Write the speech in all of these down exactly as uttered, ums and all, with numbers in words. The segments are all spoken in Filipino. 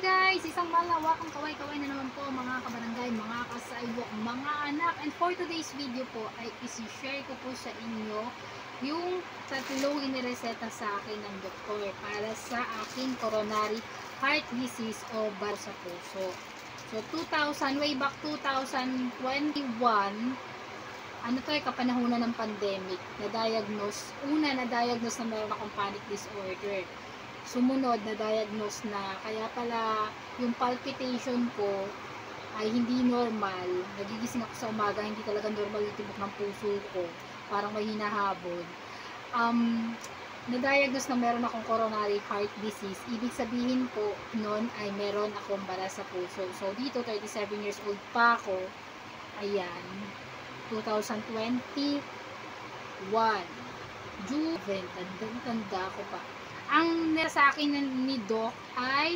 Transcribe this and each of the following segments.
guys! Isang malawakang kaway-kaway na naman po mga kabarangay, mga kasaibok, mga anak. And for today's video po ay isi-share ko po sa inyo yung tatlong inireseta sa akin ng doktor para sa aking coronary heart disease o bar sa puso. So, two thousand, way back two thousand twenty-one, ano to eh, kapanahunan ng pandemic, na-diagnose, una na-diagnose na meron akong panic disorder. Sumunod na diagnose na kaya pala yung palpitation ko ay hindi normal. Nagigising ako sa umaga, hindi talaga normal yung tibok ng puso ko. Parang may hinahabol. Um, na-diagnose na meron akong coronary heart disease. Ibig sabihin po nun ay meron akong bara sa puso. So dito, thirty-seven years old pa ako. Ayan. twenty twenty-one. June. Tanda ko pa. Ang nila sa akin ni Doc ay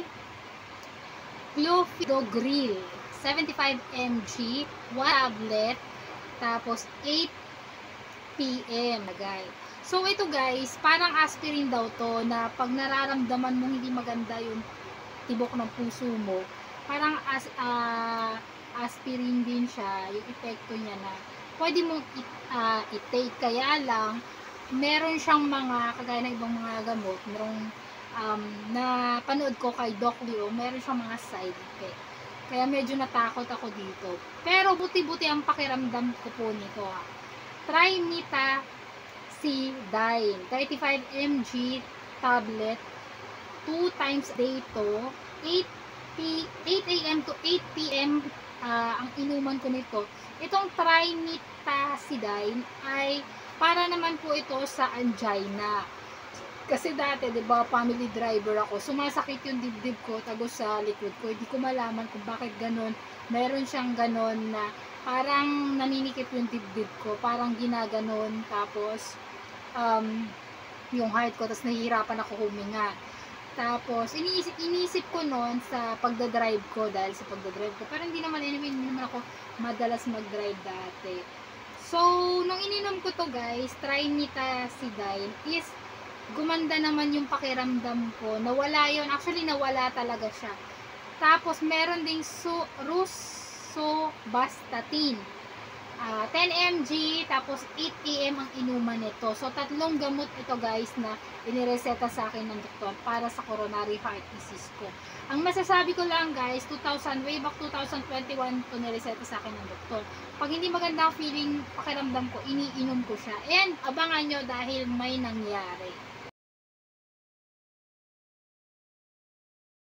Clopidogrel seventy-five milligrams, one tablet, tapos eight p m guys. So ito guys, parang aspirin daw to na pag nararamdaman mong hindi maganda yung tibok ng puso mo, parang as, uh, aspirin din siya, yung epekto niya na pwede mong uh, i-take, kaya lang meron siyang mga, kagaya ng ibang mga gamot, merong um, na panood ko kay Doc Leo, meron siyang mga side effect. Kaya medyo natakot ako dito. Pero buti-buti ang pakiramdam ko po nito ha. Trimetazidine, thirty-five milligrams tablet, two times a day to, eight a m to eight p m uh, ang inuman ko nito. Itong trimetazidine ay para naman po ito sa angina. Kasi dati, 'di ba, family driver ako. Sumasakit yung dibdib ko tagos sa likod ko. Hindi ko malaman kung bakit ganoon. Meron siyang ganon na parang naninikip yung dibdib ko, parang ginaganon, tapos um, yung heart ko, tapos nahihirapan ako huminga. Tapos iniisip, iniisip ko noon sa pagdadrive ko, dahil sa pagdadrive ko, pero hindi naman, anyway, hindi naman ako madalas mag-drive dati. So, nung ininom ko to guys, trimetazidine, is gumanda naman yung pakiramdam ko. Nawala yun. Actually, nawala talaga siya. Tapos, meron ding so, rosuvastatin. Uh, ten milligrams, tapos eight a m ang inuman nito. So, tatlong gamot ito guys na inireseta sa akin ng doktor para sa coronary heart disease ko. Ang masasabi ko lang guys, two thousand, way back two thousand twenty-one ito nireseta sa akin ng doktor. Pag hindi maganda ang feeling, pakiramdam ko, iniinom ko siya. And abangan nyo dahil may nangyari.